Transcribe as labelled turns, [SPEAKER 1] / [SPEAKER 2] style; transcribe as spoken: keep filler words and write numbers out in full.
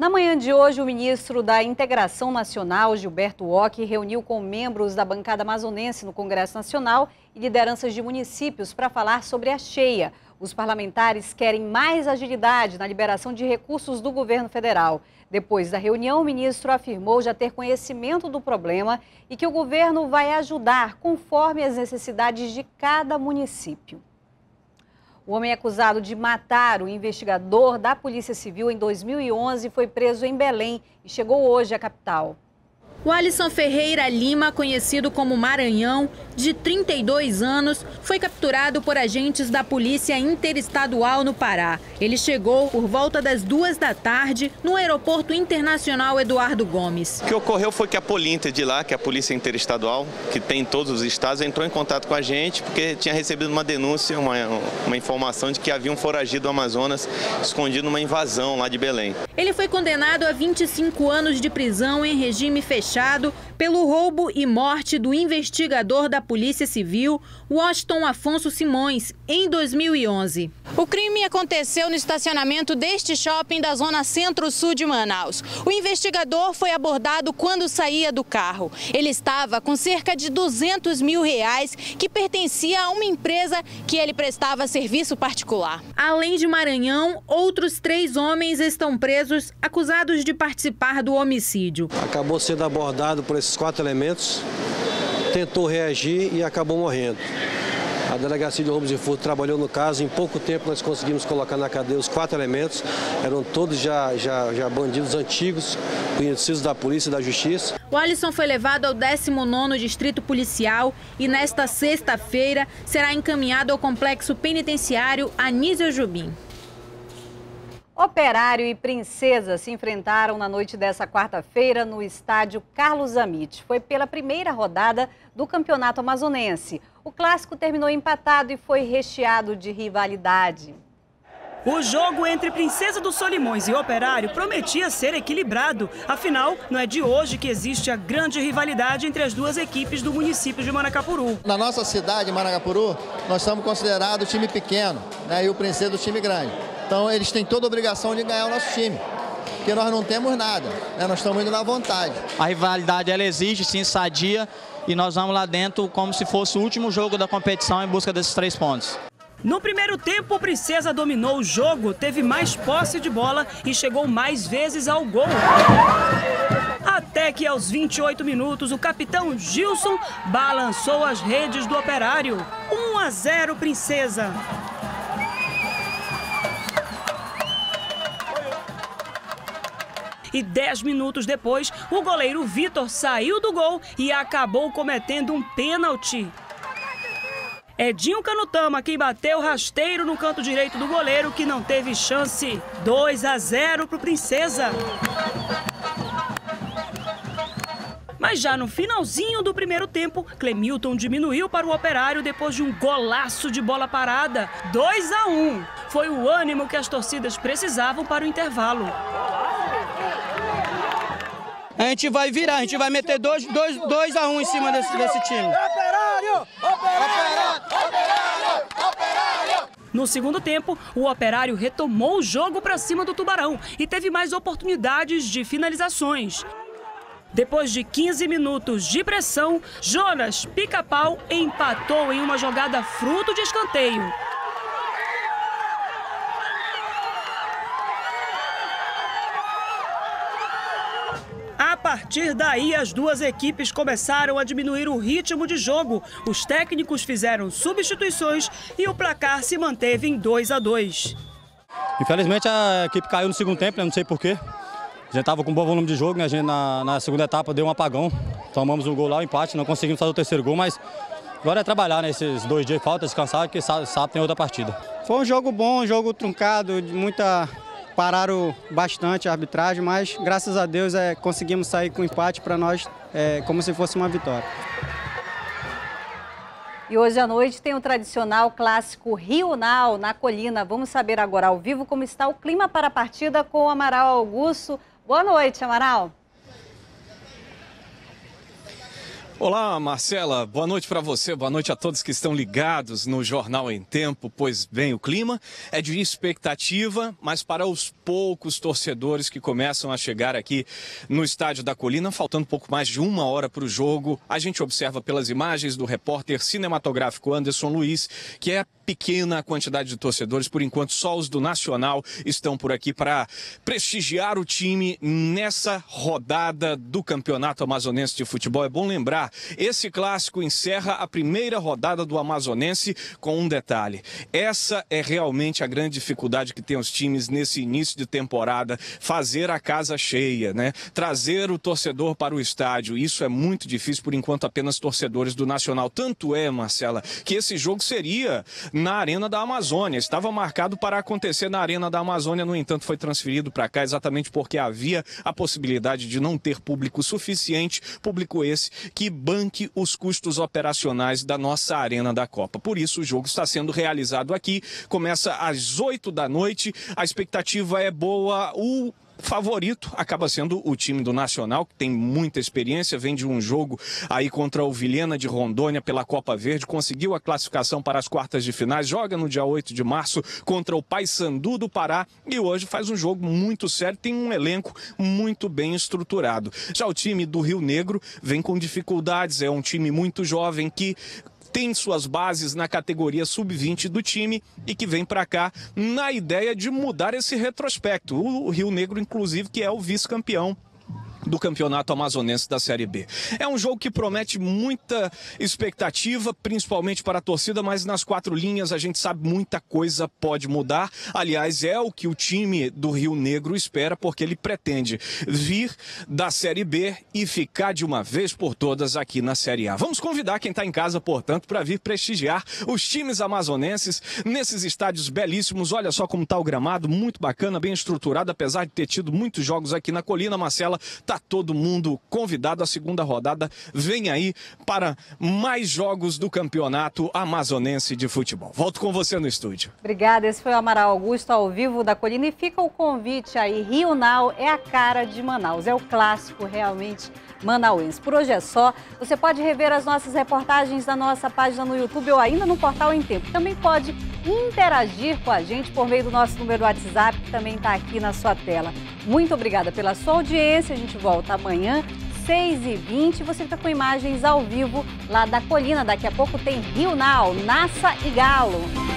[SPEAKER 1] Na manhã de hoje, o ministro da Integração Nacional, Gilberto Occhi, reuniu com membros da bancada amazonense no Congresso Nacional e lideranças de municípios para falar sobre a cheia. Os parlamentares querem mais agilidade na liberação de recursos do governo federal. Depois da reunião, o ministro afirmou já ter conhecimento do problema e que o governo vai ajudar conforme as necessidades de cada município. O homem acusado de matar o investigador da Polícia Civil em dois mil e onze foi preso em Belém e chegou hoje à capital.
[SPEAKER 2] O Alisson Ferreira Lima, conhecido como Maranhão, de trinta e dois anos, foi capturado por agentes da Polícia Interestadual no Pará. Ele chegou por volta das duas da tarde no Aeroporto Internacional Eduardo Gomes.
[SPEAKER 3] O que ocorreu foi que a Polinter de lá, que é a Polícia Interestadual, que tem em todos os estados, entrou em contato com a gente porque tinha recebido uma denúncia, uma, uma informação de que havia um foragido do Amazonas escondido numa invasão lá de Belém.
[SPEAKER 2] Ele foi condenado a vinte e cinco anos de prisão em regime fechado pelo roubo e morte do investigador da Polícia Civil, Washington Afonso Simões, em dois mil e onze. O crime aconteceu no estacionamento deste shopping da zona centro-sul de Manaus. O investigador foi abordado quando saía do carro. Ele estava com cerca de duzentos mil reais que pertencia a uma empresa que ele prestava serviço particular. Além de Maranhão, outros três homens estão presos acusados de participar do homicídio.
[SPEAKER 4] Acabou sendo abordado por esses quatro elementos, tentou reagir e acabou morrendo. A Delegacia de Roubos e Furto trabalhou no caso, em pouco tempo nós conseguimos colocar na cadeia os quatro elementos, eram todos já, já, já bandidos antigos, conhecidos da polícia e da justiça.
[SPEAKER 2] O Alisson foi levado ao décimo nono Distrito Policial e nesta sexta-feira será encaminhado ao Complexo Penitenciário Anísio Jubim.
[SPEAKER 1] Operário e Princesa se enfrentaram na noite dessa quarta-feira no estádio Carlos Amit. Foi pela primeira rodada do Campeonato Amazonense. O clássico terminou empatado e foi recheado de rivalidade.
[SPEAKER 5] O jogo entre Princesa dos Solimões e Operário prometia ser equilibrado. Afinal, não é de hoje que existe a grande rivalidade entre as duas equipes do município de Manacapuru.
[SPEAKER 6] Na nossa cidade, Manacapuru, nós estamos considerados time pequeno, né, e o Princesa do time grande. Então eles têm toda a obrigação de ganhar o nosso time, porque nós não temos nada, né? Nós estamos indo na vontade.
[SPEAKER 7] A rivalidade ela existe, sim, sadia, e nós vamos lá dentro como se fosse o último jogo da competição em busca desses três pontos.
[SPEAKER 5] No primeiro tempo, o Princesa dominou o jogo, teve mais posse de bola e chegou mais vezes ao gol. Até que aos vinte e oito minutos, o capitão Gilson balançou as redes do Operário. um a zero Princesa. E dez minutos depois, o goleiro Vitor saiu do gol e acabou cometendo um pênalti. Edinho Canutama quem bateu rasteiro no canto direito do goleiro, que não teve chance. dois a zero para o Princesa. Mas já no finalzinho do primeiro tempo, Clemilton diminuiu para o Operário depois de um golaço de bola parada. dois a um. Foi o ânimo que as torcidas precisavam para o intervalo.
[SPEAKER 7] A gente vai virar, a gente vai meter dois a um em cima desse, desse time.
[SPEAKER 5] Operário! Operário! Operário! Operário! No segundo tempo, o Operário retomou o jogo para cima do Tubarão e teve mais oportunidades de finalizações. Depois de quinze minutos de pressão, Jonas Pica-Pau empatou em uma jogada fruto de escanteio. A partir daí, as duas equipes começaram a diminuir o ritmo de jogo. Os técnicos fizeram substituições e o placar se manteve em dois a dois.
[SPEAKER 8] Infelizmente, a equipe caiu no segundo tempo, né? Não sei porquê. A gente estava com um bom volume de jogo, né? A gente na, na segunda etapa deu um apagão. Tomamos um gol lá, um empate, não conseguimos fazer o terceiro gol, mas agora é trabalhar, né? Esses dois dias de falta, descansar, porque sábado, sábado tem outra partida.
[SPEAKER 9] Foi um jogo bom, um jogo truncado, de muita... Pararam bastante a arbitragem, mas graças a Deus é, conseguimos sair com empate para nós, é, como se fosse uma vitória.
[SPEAKER 1] E hoje à noite tem o tradicional clássico Rio Now na Colina. Vamos saber agora ao vivo como está o clima para a partida com o Amaral Augusto. Boa noite, Amaral.
[SPEAKER 10] Olá, Marcela. Boa noite para você, boa noite a todos que estão ligados no Jornal em Tempo. Pois bem, o clima é de expectativa, mas para os poucos torcedores que começam a chegar aqui no Estádio da Colina, faltando pouco mais de uma hora para o jogo, a gente observa pelas imagens do repórter cinematográfico Anderson Luiz que é pequena a quantidade de torcedores. Por enquanto, só os do Nacional estão por aqui para prestigiar o time nessa rodada do Campeonato Amazonense de Futebol. É bom lembrar, esse clássico encerra a primeira rodada do Amazonense com um detalhe. Essa é realmente a grande dificuldade que tem os times nesse início de temporada, fazer a casa cheia, né? Trazer o torcedor para o estádio. Isso é muito difícil, por enquanto apenas torcedores do Nacional. Tanto é, Marcela, que esse jogo seria na Arena da Amazônia. Estava marcado para acontecer na Arena da Amazônia, no entanto foi transferido para cá exatamente porque havia a possibilidade de não ter público suficiente, público esse que banque os custos operacionais da nossa Arena da Copa. Por isso o jogo está sendo realizado aqui, começa às oito da noite, a expectativa é boa, o favorito acaba sendo o time do Nacional, que tem muita experiência, vem de um jogo aí contra o Vilhena de Rondônia pela Copa Verde, conseguiu a classificação para as quartas de finais, joga no dia oito de março contra o Paysandu do Pará e hoje faz um jogo muito sério, tem um elenco muito bem estruturado. Já o time do Rio Negro vem com dificuldades, é um time muito jovem que tem suas bases na categoria sub vinte do time e que vem para cá na ideia de mudar esse retrospecto. O Rio Negro, inclusive, que é o vice-campeão do Campeonato Amazonense da Série B. É um jogo que promete muita expectativa, principalmente para a torcida, mas nas quatro linhas a gente sabe muita coisa pode mudar. Aliás, é o que o time do Rio Negro espera, porque ele pretende vir da Série B e ficar de uma vez por todas aqui na Série A. Vamos convidar quem está em casa, portanto, para vir prestigiar os times amazonenses nesses estádios belíssimos. Olha só como está o gramado, muito bacana, bem estruturado, apesar de ter tido muitos jogos aqui na Colina. Marcela, tá todo mundo convidado. A segunda rodada vem aí para mais jogos do Campeonato Amazonense de Futebol. Volto com você no estúdio.
[SPEAKER 1] Obrigada, esse foi o Amaral Augusto ao vivo da Colina e fica o convite aí. Rio Now é a cara de Manaus, é o clássico realmente manauense. Por hoje é só. Você pode rever as nossas reportagens na nossa página no YouTube ou ainda no Portal Em Tempo. Também pode interagir com a gente por meio do nosso número do WhatsApp, que também está aqui na sua tela. Muito obrigada pela sua audiência. A gente volta amanhã, seis e vinte. Você fica com imagens ao vivo lá da Colina. Daqui a pouco tem Rio Now, Nassa e Galo.